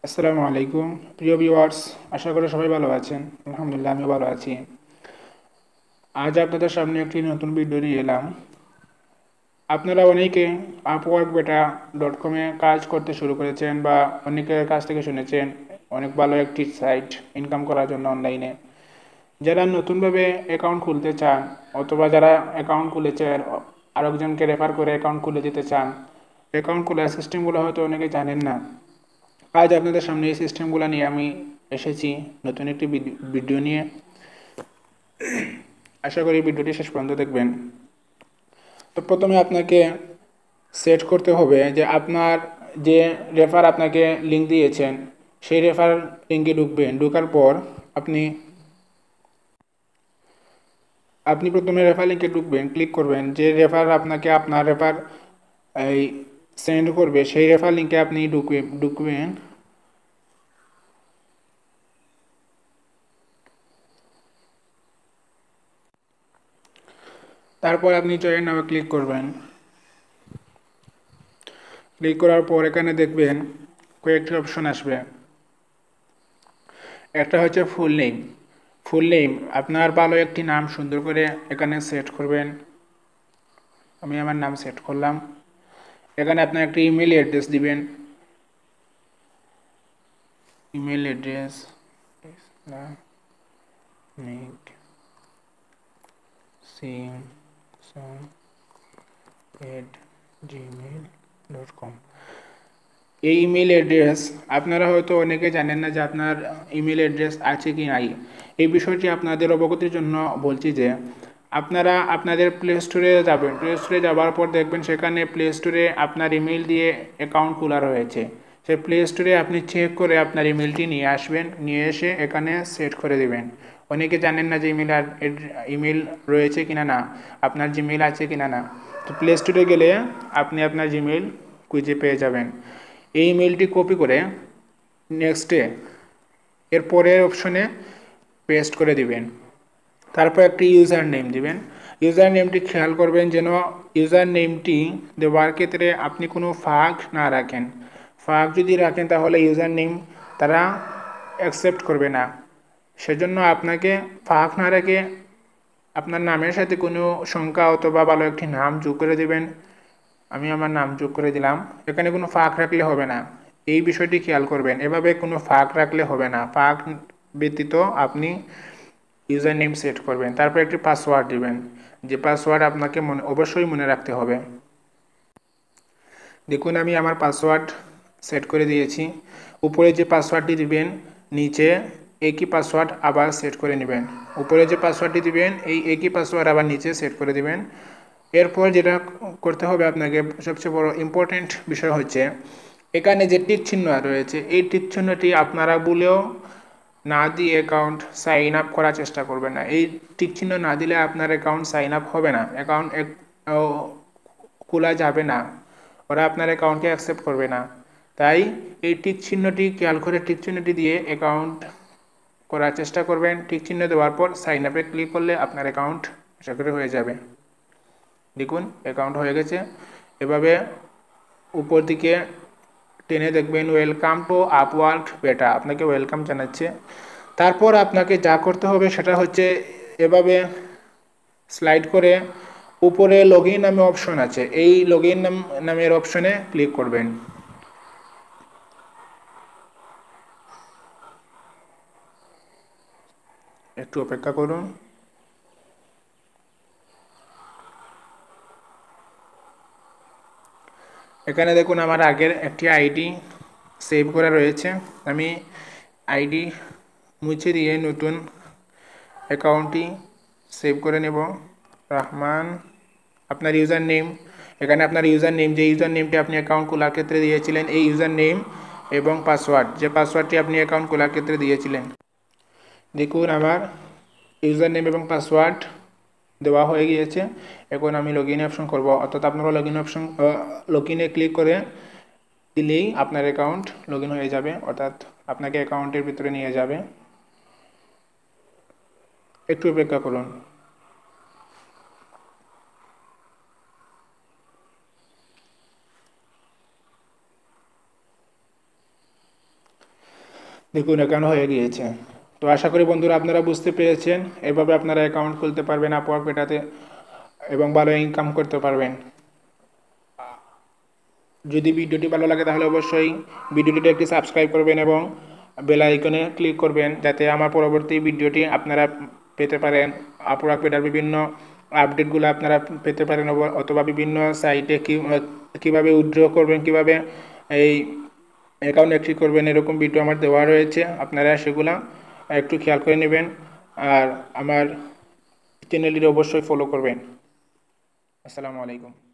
আসসালামু আলাইকুম প্রিয় ভিউয়ার্স, আশা করি সবাই ভালো আছেন। আলহামদুলিল্লাহ আমিও ভালো আছি। আজ আপনাদের সামনে একটি নতুন ভিডিও নিয়ে এলাম। আপনারা অনেকে আপওয়ার্ক বেটা .com-এ কাজ করতে শুরু করেছেন বা অনেকের কাছ থেকে শুনেছেন অনেক ভালো একটি সাইট ইনকাম করার জন্য অনলাইনে। যারা নতুনভাবে অ্যাকাউন্ট খুলতে চান অথবা যারা অ্যাকাউন্ট খুলেছেন আরেকজনকে রেফার করে অ্যাকাউন্ট খুলে দিতে চান, অ্যাকাউন্ট খোলার সিস্টেমগুলো হয়তো অনেকে জানেন না। আজ আপনাদের সামনে এই সিস্টেমগুলো নিয়ে আমি এসেছি নতুন একটি ভিডিও নিয়ে। আশা করি ভিডিওটি শেষ পর্যন্ত দেখবেন। তো প্রথমে আপনাকে সেট করতে হবে যে আপনার যে রেফার আপনাকে লিঙ্ক দিয়েছেন সেই রেফার লিঙ্কে ঢুকবেন। ঢোকার পর আপনি আপনি প্রথমে রেফার লিঙ্কে ঢুকবেন, ক্লিক করবেন। যে রেফার আপনাকে আপনার রেফার এই সেন্ড করবে সেই রেফার লিঙ্কে আপনি ঢুকবেন। তারপর আপনি জয়েন নামে ক্লিক করবেন। ক্লিক করার পর এখানে দেখবেন কয়েকটি অপশন আসবে। একটা হচ্ছে ফুল নেম। ফুল নেম আপনার ভালো একটি নাম সুন্দর করে এখানে সেট করবেন। আমি আমার নাম সেট করলাম। এখানে আপনার একটি ইমেল অ্যাড্রেস দিবেন। Email address Islamic simson@gmail.com। এই ইমেল অ্যাড্রেস আপনারা হয়তো অনেকে জানেন না যে আপনার ইমেল অ্যাড্রেস আছে কি নাই। এই বিষয়টি আপনাদের অবগতির জন্য বলছি যে আপনারা আপনাদের প্লে স্টোরে যাবেন। প্লে স্টোরে যাওয়ার পর দেখবেন সেখানে প্লে স্টোরে আপনার ইমেল দিয়ে অ্যাকাউন্ট খোলা রয়েছে। সেই প্লে স্টোরে আপনি চেক করে আপনার ইমেলটি নিয়ে আসবেন, নিয়ে এসে এখানে সেট করে দেবেন। অনেকে জানেন না যে ইমেল রয়েছে কিনা না, আপনার জিমেল আছে কিনা না। তো প্লে স্টোরে গেলে আপনি আপনার জিমেল খুঁজে পেয়ে যাবেন। এই ইমেলটি কপি করে নেক্সটে এর পরের অপশনে পেস্ট করে দিবেন। তারপর একটি ইউজার নেম দিবেন। ইউজার নেমটি খেয়াল করবেন যেন ইউজার নেমটি দেওয়ার ক্ষেত্রে আপনি কোনো ফাঁক না রাখেন। ফাঁক যদি রাখেন তাহলে ইউজার নেম তারা অ্যাকসেপ্ট করবে না। সেজন্য আপনাকে ফাঁক না রেখে আপনার নামের সাথে কোনো সংখ্যা অথবা ভালো একটি নাম যোগ করে দেবেন। আমি আমার নাম যোগ করে দিলাম। এখানে কোনো ফাঁক রাখলে হবে না, এই বিষয়টি খেয়াল করবেন। এভাবে কোনো ফাঁক রাখলে হবে না, ফাঁক ব্যতীত আপনি ইউজার নেম সেট করবেন। তারপর একটি পাসওয়ার্ড দিবেন, যে পাসওয়ার্ড আপনাকে অবশ্যই মনে রাখতে হবে। দেখুন আমি আমার পাসওয়ার্ড সেট করে দিয়েছি। উপরে যে পাসওয়ার্ডটি দিবেন নিচে একই পাসওয়ার্ড আবার সেট করে নেবেন। উপরে যে পাসওয়ার্ডটি দিবেন এই একই পাসওয়ার্ড আবার নিচে সেট করে দিবেন। এরপর যেটা করতে হবে আপনাকে, সবচেয়ে বড় ইম্পর্টেন্ট বিষয় হচ্ছে এখানে যে টিক চিহ্ন রয়েছে এই টিক চিহ্নটি আপনারা ভুলেও না দিয়ে অ্যাকাউন্ট সাইন আপ করার চেষ্টা করবেন না। এই টিক চিহ্ন না দিলে আপনার অ্যাকাউন্ট সাইন আপ হবে না, অ্যাকাউন্ট খোলা যাবে না, ওরা আপনার অ্যাকাউন্টকে অ্যাকসেপ্ট করবে না। তাই এই টিক চিহ্নটি খেয়াল করে টিক চিহ্নটি দিয়ে অ্যাকাউন্ট করার চেষ্টা করবেন। টিক চিহ্ন দেওয়ার পর সাইন আপে ক্লিক করলে আপনার অ্যাকাউন্ট আশা করি হয়ে যাবে। দেখুন অ্যাকাউন্ট হয়ে গেছে। এভাবে উপর দিকে টেনে দেখবেন ওয়েলকাম টু আপওয়ার্ক বেটা, আপনাকে ওয়েলকাম জানাচ্ছে। তারপর আপনাকে যা করতে হবে সেটা হচ্ছে এভাবে স্লাইড করে উপরে লগ ইন নামে অপশন আছে, এই লগ ইন নামের অপশনে ক্লিক করবেন। একটু অপেক্ষা করুন। এখানে দেখুন আমার আগের একটি আইডি সেভ করা রয়েছে। আমি আইডি মুছে দিয়ে নতুন অ্যাকাউন্টটি সেভ করে নেব। রহমান আপনার ইউজার নেম, এখানে আপনার ইউজার নেম, যে ইউজার নেমটি আপনি অ্যাকাউন্ট খোলার ক্ষেত্রে দিয়েছিলেন এই ইউজার নেম এবং পাসওয়ার্ড, যে পাসওয়ার্ডটি আপনি অ্যাকাউন্ট খোলার ক্ষেত্রে দিয়েছিলেন। দেখুন আমার ইউজার নেম এবং পাসওয়ার্ড দেওয়া হয়ে গিয়েছে। এখন আমি লগ ইন অপশন করবো, অর্থাৎ আপনারা লগ ইনে ক্লিক করে দিলেই আপনার অ্যাকাউন্ট লগ ইন হয়ে যাবে, অর্থাৎ আপনাকে অ্যাকাউন্টের ভিতরে নিয়ে যাবে। একটু অপেক্ষা করুন। দেখুন অ্যাকাউন্ট হয়ে গিয়েছে। তো আশা করি বন্ধুরা আপনারা বুঝতে পেরেছেন, এভাবে আপনারা অ্যাকাউন্ট খুলতে পারবেন আপওয়ার্ক এটাতে এবং ভালো ইনকাম করতে পারবেন। যদি ভিডিওটি ভালো লাগে তাহলে অবশ্যই ভিডিওটিতে একটি সাবস্ক্রাইব করবেন এবং বেল আইকনে ক্লিক করবেন, যাতে আমার পরবর্তী ভিডিওটি আপনারা পেতে পারেন। আপওয়ার্ক পেটার বিভিন্ন আপডেটগুলো আপনারা পেতে পারেন, অথবা বিভিন্ন সাইটে কীভাবে উইথড্র করবেন, কীভাবে এই অ্যাকাউন্ট অ্যাক্টিভ করবেন, এরকম ভিডিও আমার দেওয়া রয়েছে, আপনারা সেগুলা একটু খেয়াল করে নেবেন। আর আমার চ্যানেলটি অবশ্যই ফলো করবেন। আসসালামু আলাইকুম।